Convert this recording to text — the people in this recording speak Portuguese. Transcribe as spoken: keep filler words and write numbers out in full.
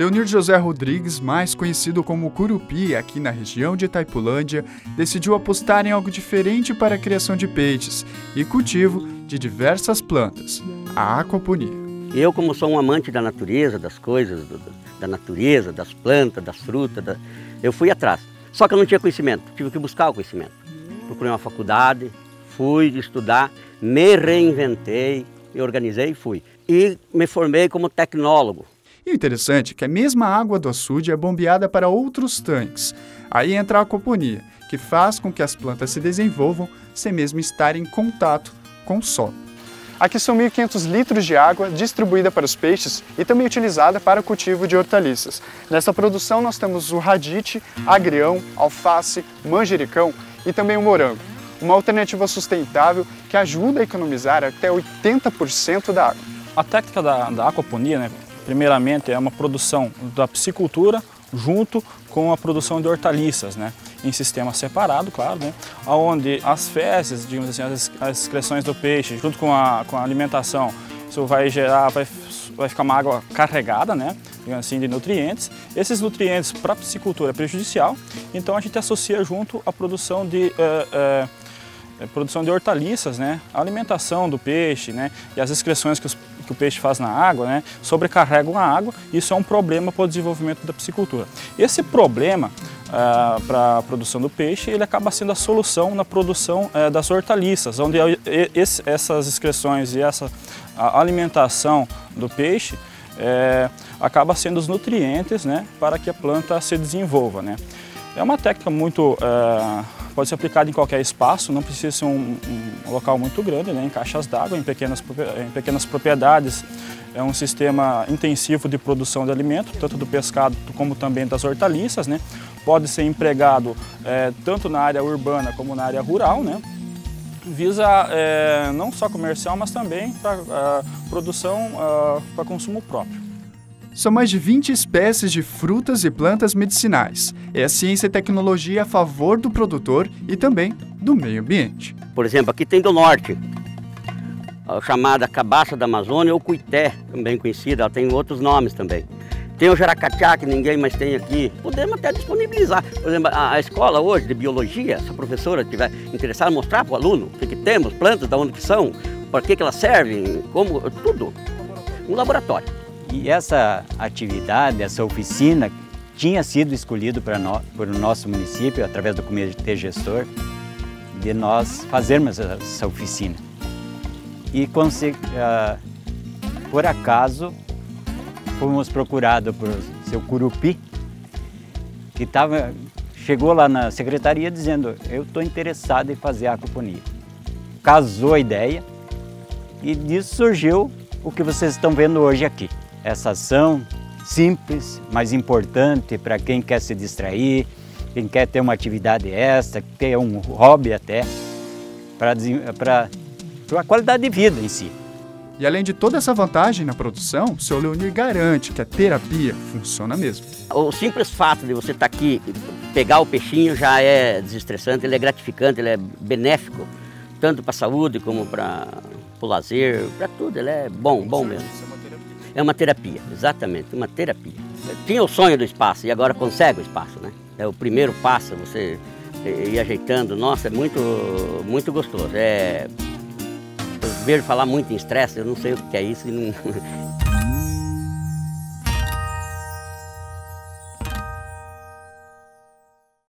Leonir José Rodrigues, mais conhecido como Curupi aqui na região de Itaipulândia, decidiu apostar em algo diferente para a criação de peixes e cultivo de diversas plantas, a aquaponia. Eu, como sou um amante da natureza, das coisas, do, da natureza, das plantas, das frutas, da... eu fui atrás. Só que eu não tinha conhecimento, tive que buscar o conhecimento. Procurei uma faculdade, fui estudar, me reinventei, me organizei e fui. E me formei como tecnólogo. E o interessante é que a mesma água do açude é bombeada para outros tanques. Aí entra a aquaponia, que faz com que as plantas se desenvolvam sem mesmo estar em contato com o solo. Aqui são mil e quinhentos litros de água distribuída para os peixes e também utilizada para o cultivo de hortaliças. Nessa produção nós temos o radite, agrião, alface, manjericão e também o morango. Uma alternativa sustentável que ajuda a economizar até oitenta por cento da água. A técnica da, da aquaponia, né, primeiramente, é uma produção da piscicultura junto com a produção de hortaliças, né, em sistema separado, claro, né, onde as fezes, digamos assim, as, as excreções do peixe, junto com a, com a alimentação, isso vai gerar, vai, vai ficar uma água carregada, né, digamos assim, de nutrientes. Esses nutrientes para a piscicultura é prejudicial, então a gente associa junto a produção de uh, uh, produção de hortaliças, né, a alimentação do peixe, né, e as excreções que, os, que o peixe faz na água, né, sobrecarregam a água. Isso é um problema para o desenvolvimento da piscicultura. Esse problema uh, para a produção do peixe, ele acaba sendo a solução na produção uh, das hortaliças, onde esse, essas excreções e essa a alimentação do peixe uh, acaba sendo os nutrientes, né, para que a planta se desenvolva, né. É uma técnica muito, uh, pode ser aplicada em qualquer espaço, não precisa ser um, um local muito grande, né, em caixas d'água, em pequenas, em pequenas propriedades. É um sistema intensivo de produção de alimento, tanto do pescado como também das hortaliças, né. Pode ser empregado é, tanto na área urbana como na área rural, né. Visa é, não só comercial, mas também para uh, produção uh, para consumo próprio. São mais de vinte espécies de frutas e plantas medicinais. É a ciência e tecnologia a favor do produtor e também do meio ambiente. Por exemplo, aqui tem do norte, a chamada cabaça da Amazônia ou cuité, também conhecida, ela tem outros nomes também. Tem o jaracatiá, que ninguém mais tem aqui. Podemos até disponibilizar. Por exemplo, a, a escola hoje de biologia, se a professora estiver interessada, mostrar para o aluno o que, que temos, plantas, de onde que são, para que, que elas servem, como, tudo. Um laboratório. E essa atividade, essa oficina, tinha sido escolhido para nós, por nosso município, através do comitê gestor, de nós fazermos essa oficina. E, uh, por acaso, fomos procurados por seu Curupi, que tava, chegou lá na secretaria dizendo: eu estou interessado em fazer a aquaponia. Casou a ideia e disso surgiu o que vocês estão vendo hoje aqui. Essa ação simples, mas importante para quem quer se distrair, quem quer ter uma atividade extra, ter um hobby até, para a qualidade de vida em si. E além de toda essa vantagem na produção, o seu Leonir garante que a terapia funciona mesmo. O simples fato de você estar aqui, pegar o peixinho já é desestressante, ele é gratificante, ele é benéfico, tanto para a saúde como para o lazer, para tudo, ele é bom, bom mesmo. É uma terapia, exatamente, uma terapia. Eu tinha o sonho do espaço e agora consegue o espaço, né? É o primeiro passo, você ir ajeitando, nossa, é muito, muito gostoso. É... Eu vejo falar muito em estresse, eu não sei o que é isso e não...